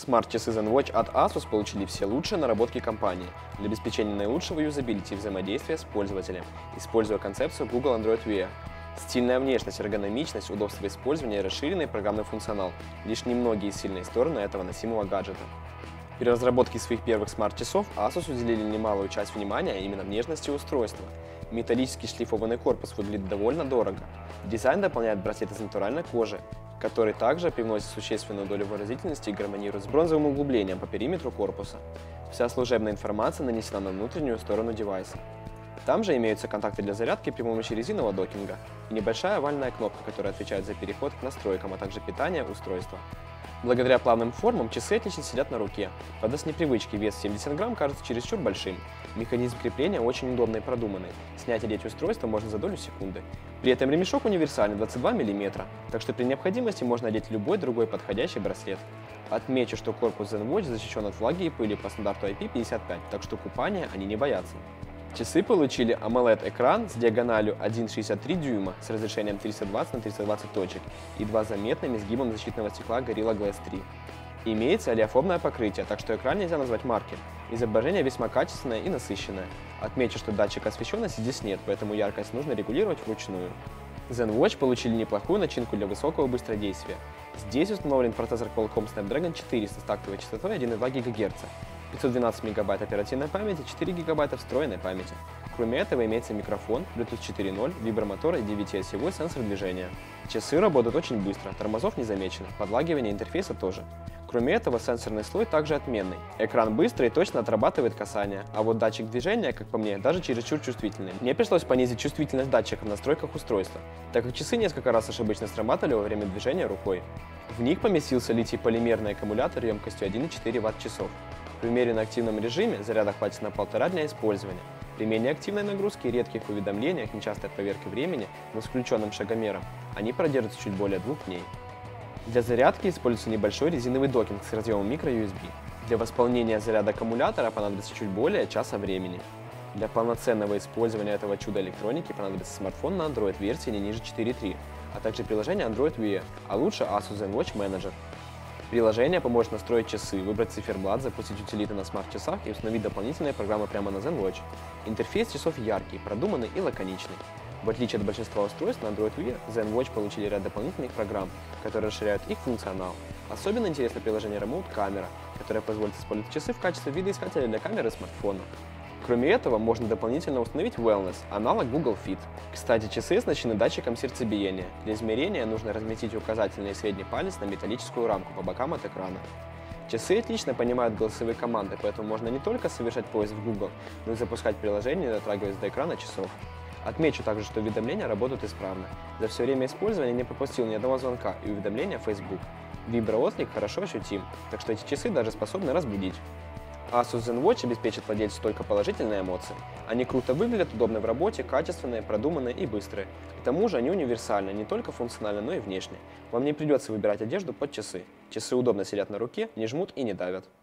Смарт-часы ZenWatch от Asus получили все лучшие наработки компании для обеспечения наилучшего юзабилити и взаимодействия с пользователем, используя концепцию Google Android Wear. Стильная внешность, эргономичность, удобство использования и расширенный программный функционал – лишь немногие сильные стороны этого носимого гаджета. При разработке своих первых смарт-часов Asus уделили немалую часть внимания именно внешности устройства. Металлический шлифованный корпус выглядит довольно дорого. Дизайн дополняет браслет из натуральной кожи, который также привносит существенную долю выразительности и гармонирует с бронзовым углублением по периметру корпуса. Вся служебная информация нанесена на внутреннюю сторону девайса. Там же имеются контакты для зарядки при помощи резинового докинга и небольшая овальная кнопка, которая отвечает за переход к настройкам, а также питание устройства. Благодаря плавным формам часы отлично сидят на руке. Правда, с непривычки вес 70 грамм кажется чересчур большим. Механизм крепления очень удобный и продуманный. Снять и одеть устройство можно за долю секунды. При этом ремешок универсальный 22 мм, так что при необходимости можно одеть любой другой подходящий браслет. Отмечу, что корпус ZenWatch защищен от влаги и пыли по стандарту IP55, так что купания они не боятся. Часы получили AMOLED-экран с диагональю 1,63 дюйма с разрешением 320 на 320 точек и два заметными изгибом защитного стекла Gorilla Glass 3. Имеется олеофобное покрытие, так что экран нельзя назвать маркер. Изображение весьма качественное и насыщенное. Отмечу, что датчика освещенности здесь нет, поэтому яркость нужно регулировать вручную. ZenWatch получили неплохую начинку для высокого быстродействия. Здесь установлен процессор Qualcomm Snapdragon 400 с тактовой частотой 1,2 ГГц. 512 МБ оперативной памяти, 4 ГБ встроенной памяти. Кроме этого имеется микрофон, Bluetooth 4.0, вибромотор и DVT-осевой сенсор движения. Часы работают очень быстро, тормозов не замечено, подлагивание интерфейса тоже. Кроме этого, сенсорный слой также отменный. Экран быстро и точно отрабатывает касание, а вот датчик движения, как по мне, даже чересчур чувствительный. Мне пришлось понизить чувствительность датчика в настройках устройства, так как часы несколько раз ошибочно срабатывали во время движения рукой. В них поместился литий-полимерный аккумулятор емкостью 1,4 Вт-часов. При умеренно активном режиме заряда хватит на 1,5 дня использования. При менее активной нагрузке и редких уведомлениях, нечастой проверки времени, но с включенным шагомером, они продержатся чуть более 2 дней. Для зарядки используется небольшой резиновый докинг с разъемом microUSB. Для восполнения заряда аккумулятора понадобится чуть более часа времени. Для полноценного использования этого чуда электроники понадобится смартфон на Android версии не ниже 4.3, а также приложение Android Wear, а лучше Asus ZenWatch Manager. Приложение поможет настроить часы, выбрать циферблат, запустить утилиты на смарт-часах и установить дополнительные программы прямо на ZenWatch. Интерфейс часов яркий, продуманный и лаконичный. В отличие от большинства устройств на Android Wear, ZenWatch получили ряд дополнительных программ, которые расширяют их функционал. Особенно интересно приложение Remote Camera, которое позволит использовать часы в качестве видоискателя для камеры смартфона. Кроме этого, можно дополнительно установить Wellness, аналог Google Fit. Кстати, часы оснащены датчиком сердцебиения. Для измерения нужно разместить указательный и средний палец на металлическую рамку по бокам от экрана. Часы отлично понимают голосовые команды, поэтому можно не только совершать поиск в Google, но и запускать приложение, не дотрагиваясь до экрана часов. Отмечу также, что уведомления работают исправно. За все время использования не пропустил ни одного звонка и уведомления в Facebook. Виброотклик хорошо ощутим, так что эти часы даже способны разбудить. Asus ZenWatch обеспечит владельцу только положительные эмоции. Они круто выглядят, удобны в работе, качественные, продуманные и быстрые. К тому же они универсальны не только функционально, но и внешне. Вам не придется выбирать одежду под часы. Часы удобно сидят на руке, не жмут и не давят.